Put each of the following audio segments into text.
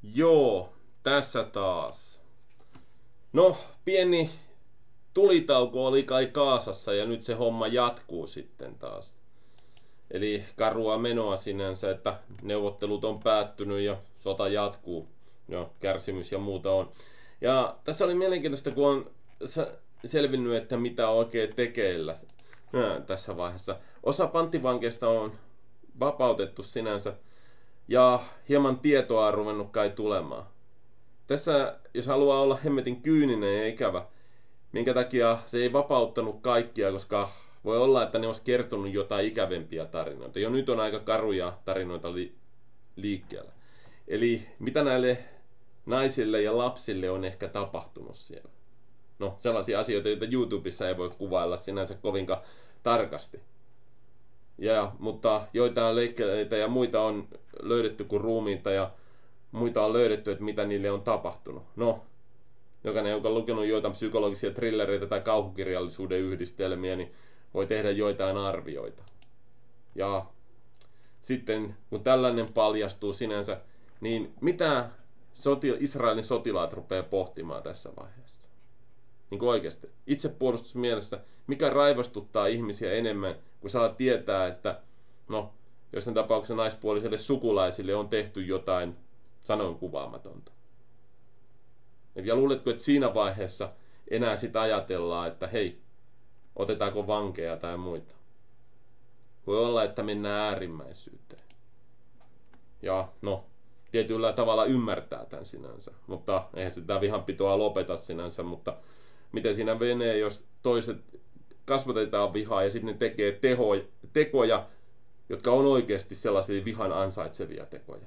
Joo, tässä taas. No, pieni tulitauko oli kai Kaasassa ja nyt se homma jatkuu sitten taas. Eli karua menoa sinänsä, että neuvottelut on päättynyt ja sota jatkuu. No, kärsimys ja muuta on. Ja tässä oli mielenkiintoista, kun on selvinnyt, että mitä on oikein tekeillä tässä vaiheessa. Osa panttivankeista on vapautettu sinänsä ja hieman tietoa on ruvennut kai tulemaan. Tässä, jos haluaa olla hemmetin kyyninen ja ikävä, minkä takia se ei vapauttanut kaikkia, koska voi olla, että ne olisi kertonut jotain ikävempiä tarinoita. Jo nyt on aika karuja tarinoita liikkeellä. Eli mitä näille naisille ja lapsille on ehkä tapahtunut siellä? No, sellaisia asioita, joita YouTubessa ei voi kuvailla sinänsä kovinkaan tarkasti. Mutta joitain leikkeleitä ja muita on löydetty kuin ruumiita ja muita on löydetty, että mitä niille on tapahtunut. No, jokainen, joka on lukenut joitain psykologisia thrillereitä tai kauhukirjallisuuden yhdistelmiä, niin voi tehdä joitain arvioita. Ja sitten, kun tällainen paljastuu sinänsä, niin mitä Israelin sotilaat rupeaa pohtimaan tässä vaiheessa? Niin kuin oikeasti. Itsepuolustusmielessä, mikä raivostuttaa ihmisiä enemmän, kun saa tietää, että no, jossain tapauksessa naispuolisille sukulaisille on tehty jotain sanoin kuvaamatonta. Ja luuletko, että siinä vaiheessa enää sitä ajatellaan, että hei, otetaanko vankeja tai muita? Voi olla, että mennään äärimmäisyyteen. Ja no, tietyllä tavalla ymmärtää tämän sinänsä, mutta eihän sitä vihanpitoa lopeta sinänsä, mutta miten siinä menee, jos toiset kasvatetaan vihaa ja sitten ne tekee tekoja, jotka on oikeasti sellaisia vihan ansaitsevia tekoja.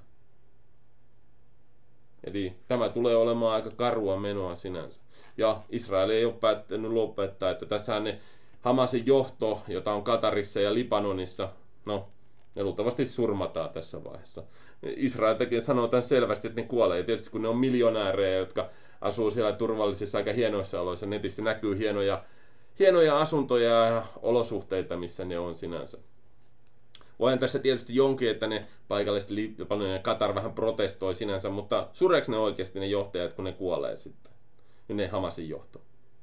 Eli tämä tulee olemaan aika karua menoa sinänsä. Ja Israel ei ole päättänyt lopettaa, että tässähän ne Hamasin johto, jota on Katarissa ja Libanonissa, no, ne luultavasti surmataan tässä vaiheessa. Israel tekee sanotaan selvästi, että ne kuolee. Ja tietysti kun ne on miljonäärejä, jotka asuu siellä turvallisissa aika hienoissa oloissa, netissä näkyy hienoja asuntoja ja olosuhteita, missä ne on sinänsä. Voin tässä tietysti jonkin, että ne paikalliset Libanon ja Katar vähän protestoi sinänsä, mutta sureeko ne oikeasti ne johtajat, kun ne kuolee sitten? Ne Hamasin johto.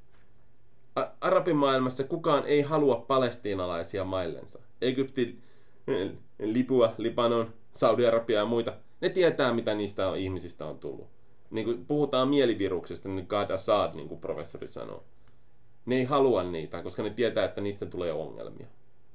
Arabimaailmassa kukaan ei halua palestiinalaisia maillensa. Egypti, Libya, Libanon, Saudi-Arabia ja muita. Ne tietää, mitä niistä ihmisistä on tullut. Niin kuin puhutaan mieliviruksesta, niin God Assad, niin kuin professori sanoo. Ne ei halua niitä, koska ne tietää, että niistä tulee ongelmia.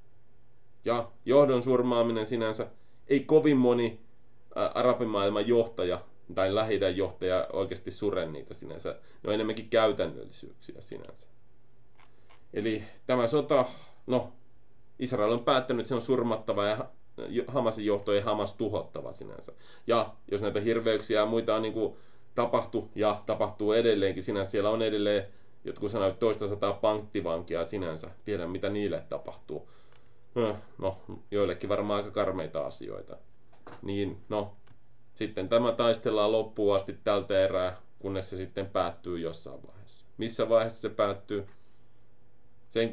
Ja johdon surmaaminen sinänsä, ei kovin moni arabimaailman johtaja tai Lähi-idän johtaja oikeasti sure niitä sinänsä. Ne on enemmänkin käytännöllisyyksiä sinänsä. Eli tämä sota, no, Israel on päättänyt, että se on surmattava ja Hamasin johto ei Hamas tuhottava sinänsä. Ja jos näitä hirveyksiä ja muita on niin kuin tapahtuu edelleenkin sinänsä, siellä on edelleen, jotkut sanoivat 200 panttivankia sinänsä. Tiedän, mitä niille tapahtuu. No, joillekin varmaan aika karmeita asioita. Niin, no, sitten tämä taistellaan loppuun asti tältä erää, kunnes se sitten päättyy jossain vaiheessa. Missä vaiheessa se päättyy? Sen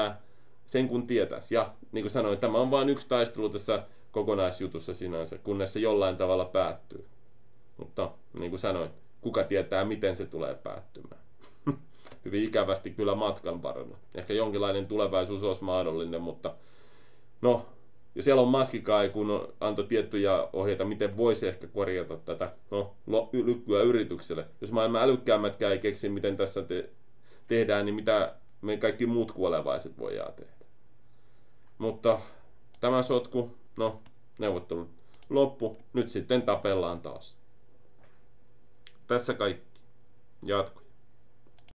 kun tietää. Ja niin kuin sanoin, tämä on vain yksi taistelu tässä kokonaisjutussa sinänsä, kunnes se jollain tavalla päättyy. Mutta niin kuin sanoin, kuka tietää, miten se tulee päättymään. Hyvin ikävästi kyllä matkan varrella. Ehkä jonkinlainen tulevaisuus olisi mahdollinen, mutta no, ja siellä on Maskikai, kun antoi tiettyjä ohjeita, miten voisi ehkä korjata tätä lykkyä yritykselle. Jos maailman älykkäämmätkään ei keksi, miten tässä tehdään, niin mitä me kaikki muut kuolevaiset voidaan tehdä. Mutta tämä sotku, no, neuvottelut loppu, nyt sitten tapellaan taas. Tässä kaikki. Jatko.